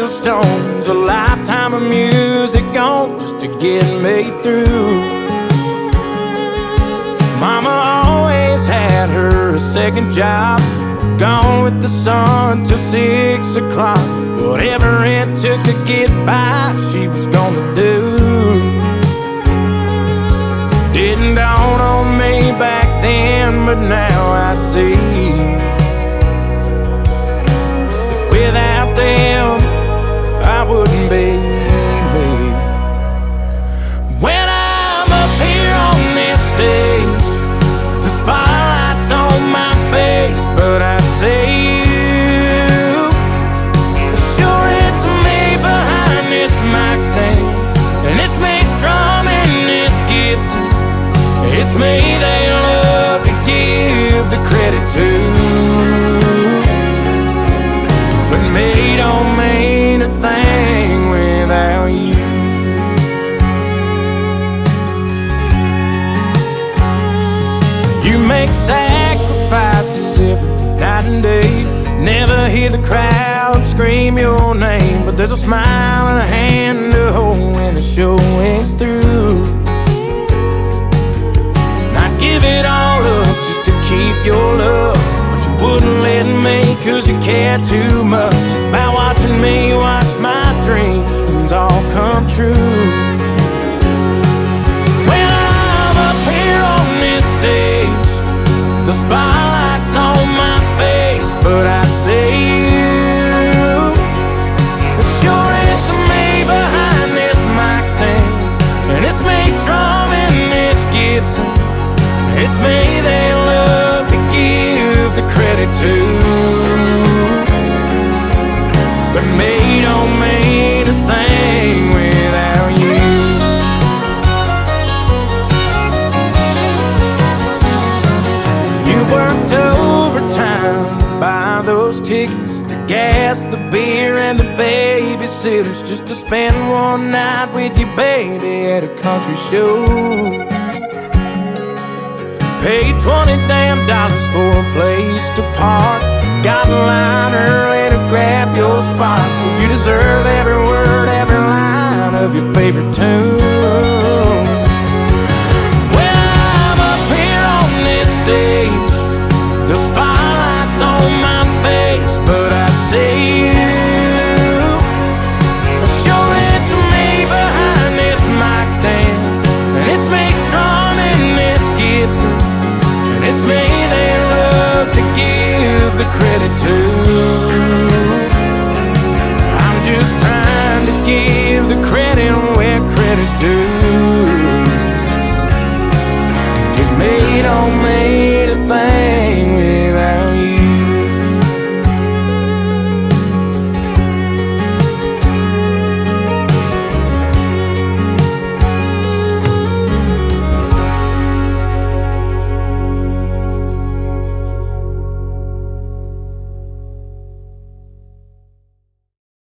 milestones, a lifetime of music on just to get me through. Mama always had her a second job, gone with the sun till 6 o'clock. Whatever it took to get by, she was gonna do. Didn't dawn on me back then, but now I see that without them, I wouldn't be me. When I'm up here on this stage, the spotlight's on my face, but I say you. Sure, it's me behind this mic stand, and it's me strumming this Gibson. It's me they love to give the credit to, but me don't mean a thing without you. You make sacrifices every night and day, never hear the crowd scream your name, but there's a smile and a hand to hold when the show is through. Give it all up just to keep your love, but you wouldn't let me cause you care too much about watching me watch my dreams all come true. When I'm up here on this stage, the spotlight's on my face, but I say you. Sure, it's me behind this mic stand, and it's me strumming this Gibson. It's me they love to give the credit to, but me don't mean a thing without you. You worked overtime to buy those tickets, the gas, the beer, and the babysitters, just to spend one night with your baby at a country show. Paid 20 damn dollars for a place to park, got in line early to grab your spot, so you deserve every word, every line of your favorite tune. When I'm up here on this stage, the spotlight's on my face, but I see you. Sure, it's me behind this mic stand, and it's me strumming this Gibson. It's me they love to give the credit to. I'm just trying to give the credit where credit's due, 'cause me don't mean